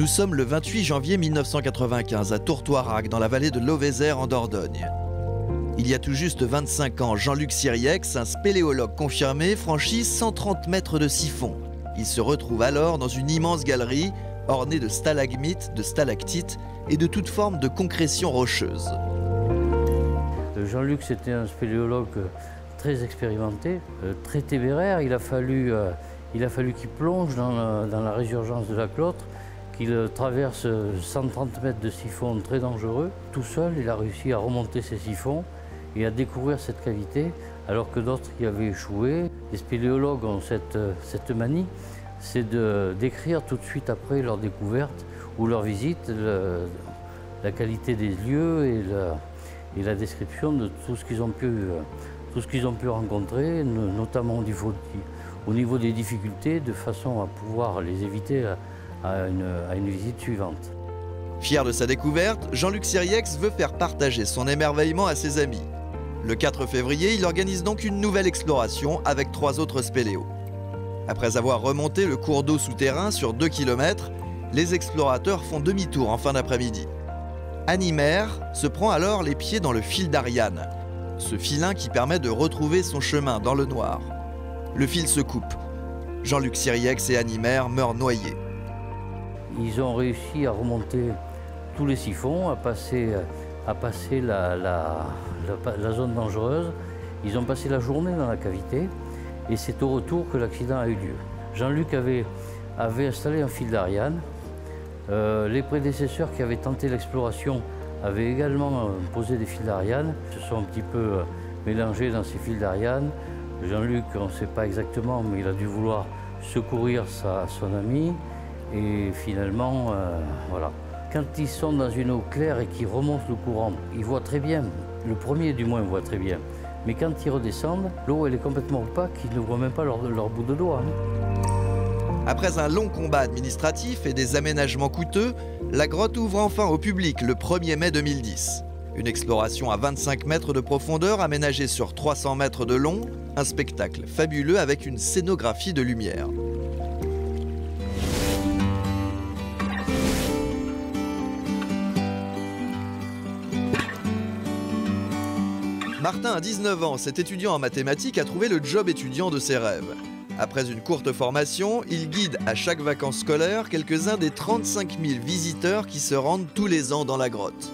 sommes le 28 janvier 1995 à Tourtoirac, dans la vallée de l'Auvézère en Dordogne. Il y a tout juste 25 ans, Jean-Luc Siriex, un spéléologue confirmé, franchit 130 mètres de siphon. Il se retrouve alors dans une immense galerie ornée de stalagmites, de stalactites et de toutes formes de concrétions rocheuses. Jean-Luc, c'était un spéléologue très expérimenté, très téméraire. Il a fallu qu'il plonge dans la résurgence de la Clotre, qu'il traverse 130 mètres de siphon très dangereux. Tout seul, il a réussi à remonter ces siphons et à découvrir cette cavité, alors que d'autres y avaient échoué. Les spéléologues ont cette manie, c'est de décrire tout de suite après leur découverte ou leur visite la qualité des lieux et la description de tout ce qu'ils ont pu rencontrer, notamment au niveau des difficultés, de façon à pouvoir les éviter à une visite suivante. Fier de sa découverte, Jean-Luc Siriex veut faire partager son émerveillement à ses amis. Le 4 février, il organise donc une nouvelle exploration avec 3 autres spéléos. Après avoir remonté le cours d'eau souterrain sur 2 km, les explorateurs font demi-tour en fin d'après-midi. Annie Maire se prend alors les pieds dans le fil d'Ariane, ce filin qui permet de retrouver son chemin dans le noir. Le fil se coupe. Jean-Luc Siriex et Annie Maire meurent noyés. Ils ont réussi à remonter tous les siphons, à passer la zone dangereuse. Ils ont passé la journée dans la cavité et c'est au retour que l'accident a eu lieu. Jean-Luc avait installé un fil d'Ariane. Les prédécesseurs qui avaient tenté l'exploration avaient également posé des fils d'Ariane. Ils se sont un petit peu mélangés dans ces fils d'Ariane. Jean-Luc, on ne sait pas exactement, mais il a dû vouloir secourir son ami. Et finalement, voilà. Quand ils sont dans une eau claire et qu'ils remontent le courant, ils voient très bien. Le premier, du moins, voit très bien. Mais quand ils redescendent, l'eau, elle est complètement opaque, ils ne voient même pas leur bout de doigt. Après un long combat administratif et des aménagements coûteux, la grotte ouvre enfin au public le 1er mai 2010. Une exploration à 25 mètres de profondeur aménagée sur 300 mètres de long, un spectacle fabuleux avec une scénographie de lumière. Martin a 19 ans, cet étudiant en mathématiques a trouvé le job étudiant de ses rêves. Après une courte formation, il guide à chaque vacances scolaires quelques-uns des 35 000 visiteurs qui se rendent tous les ans dans la grotte.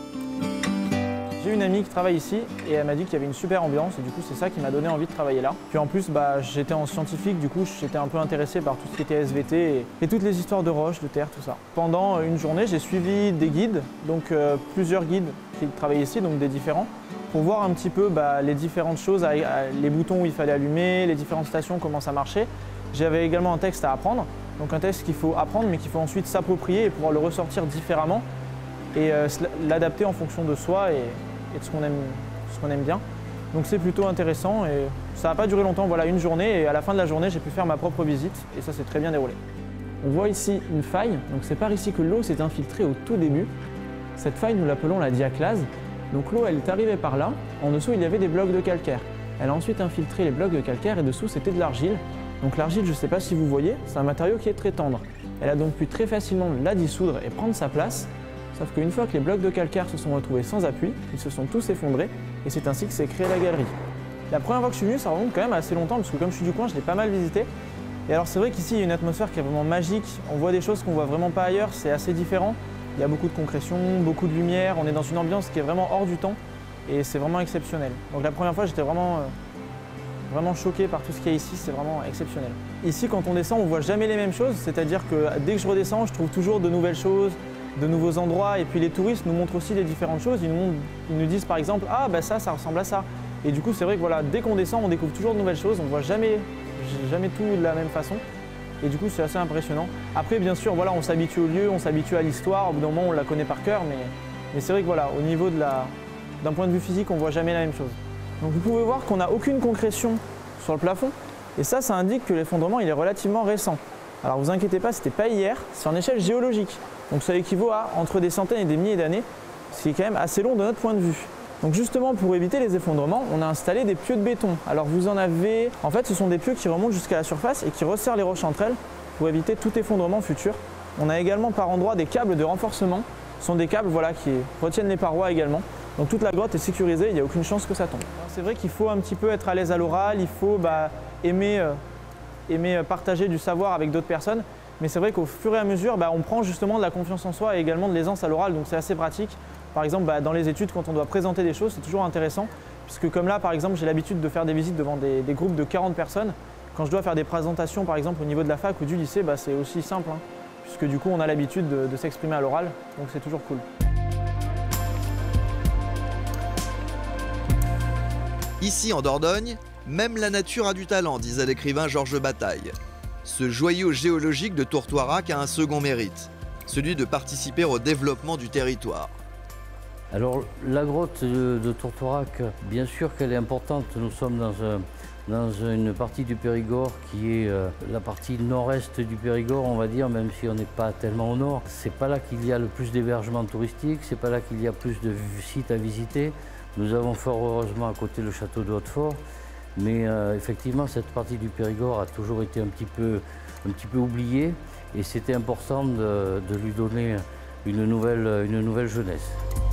J'ai une amie qui travaille ici et elle m'a dit qu'il y avait une super ambiance et du coup c'est ça qui m'a donné envie de travailler là. Puis en plus j'étais en scientifique, du coup j'étais un peu intéressé par tout ce qui était SVT et toutes les histoires de roches, de terre, tout ça. Pendant une journée j'ai suivi des guides, donc plusieurs guides qui travaillaient ici, donc des différents, pour voir un petit peu les différentes choses, les boutons où il fallait allumer, les différentes stations, comment ça marchait. J'avais également un texte à apprendre, donc un texte qu'il faut apprendre mais qu'il faut ensuite s'approprier et pouvoir le ressortir différemment et l'adapter en fonction de soi et de ce qu'on aime bien. Donc c'est plutôt intéressant et ça n'a pas duré longtemps, voilà, une journée et à la fin de la journée j'ai pu faire ma propre visite et ça s'est très bien déroulé. On voit ici une faille, donc c'est par ici que l'eau s'est infiltrée au tout début. Cette faille nous l'appelons la diaclase. Donc l'eau elle est arrivée par là, en dessous il y avait des blocs de calcaire. Elle a ensuite infiltré les blocs de calcaire et dessous c'était de l'argile. Donc l'argile, je ne sais pas si vous voyez, c'est un matériau qui est très tendre. Elle a donc pu très facilement la dissoudre et prendre sa place. Sauf qu'une fois que les blocs de calcaire se sont retrouvés sans appui, ils se sont tous effondrés et c'est ainsi que s'est créée la galerie. La première fois que je suis venu, ça remonte quand même assez longtemps parce que comme je suis du coin, je l'ai pas mal visité. Et alors c'est vrai qu'ici il y a une atmosphère qui est vraiment magique, on voit des choses qu'on voit vraiment pas ailleurs, c'est assez différent. Il y a beaucoup de concrétion, beaucoup de lumière, on est dans une ambiance qui est vraiment hors du temps et c'est vraiment exceptionnel. Donc la première fois j'étais vraiment choqué par tout ce qu'il y a ici, c'est vraiment exceptionnel. Ici quand on descend, on voit jamais les mêmes choses, c'est-à-dire que dès que je redescends, je trouve toujours de nouvelles choses, de nouveaux endroits et puis les touristes nous montrent aussi des différentes choses, ils nous disent par exemple « Ah bah ça ressemble à ça ». Et du coup c'est vrai que voilà, dès qu'on descend on découvre toujours de nouvelles choses, on voit jamais tout de la même façon et du coup c'est assez impressionnant. Après bien sûr voilà, on s'habitue au lieu, on s'habitue à l'histoire, au bout d'un moment on la connaît par cœur mais c'est vrai que voilà, au niveau d'un point de vue physique on voit jamais la même chose. Donc vous pouvez voir qu'on n'a aucune concrétion sur le plafond et ça indique que l'effondrement il est relativement récent. Alors vous inquiétez pas, c'était pas hier, c'est en échelle géologique. Donc ça équivaut à entre des centaines et des milliers d'années, ce qui est quand même assez long de notre point de vue. Donc justement pour éviter les effondrements, on a installé des pieux de béton. Alors vous en avez, en fait ce sont des pieux qui remontent jusqu'à la surface et qui resserrent les roches entre elles pour éviter tout effondrement futur. On a également par endroit des câbles de renforcement. Ce sont des câbles qui retiennent les parois également. Donc toute la grotte est sécurisée, il n'y a aucune chance que ça tombe. C'est vrai qu'il faut un petit peu être à l'aise à l'oral, il faut aimer partager du savoir avec d'autres personnes. Mais c'est vrai qu'au fur et à mesure, on prend justement de la confiance en soi et également de l'aisance à l'oral, donc c'est assez pratique. Par exemple, dans les études, quand on doit présenter des choses, c'est toujours intéressant, puisque comme là, par exemple, j'ai l'habitude de faire des visites devant des groupes de 40 personnes. Quand je dois faire des présentations, par exemple, au niveau de la fac ou du lycée, c'est aussi simple, puisque du coup, on a l'habitude de s'exprimer à l'oral, donc c'est toujours cool. Ici, en Dordogne, même la nature a du talent, disait l'écrivain Georges Bataille. Ce joyau géologique de Tourtoirac a un second mérite, celui de participer au développement du territoire. Alors la grotte de Tourtoirac, bien sûr qu'elle est importante. Nous sommes dans une partie du Périgord qui est la partie nord-est du Périgord, on va dire, même si on n'est pas tellement au nord. C'est pas là qu'il y a le plus d'hébergements touristiques, c'est pas là qu'il y a plus de sites à visiter. Nous avons fort heureusement à côté le château de Hautefort. Mais effectivement, cette partie du Périgord a toujours été un petit peu oubliée et c'était important de lui donner une nouvelle jeunesse.